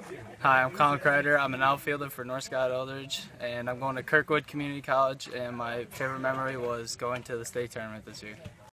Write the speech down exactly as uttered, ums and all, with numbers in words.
Hi, I'm Colin Kreiter. I'm an outfielder for North Scott Eldridge, and I'm going to Kirkwood Community College, and my favorite memory was going to the state tournament this year.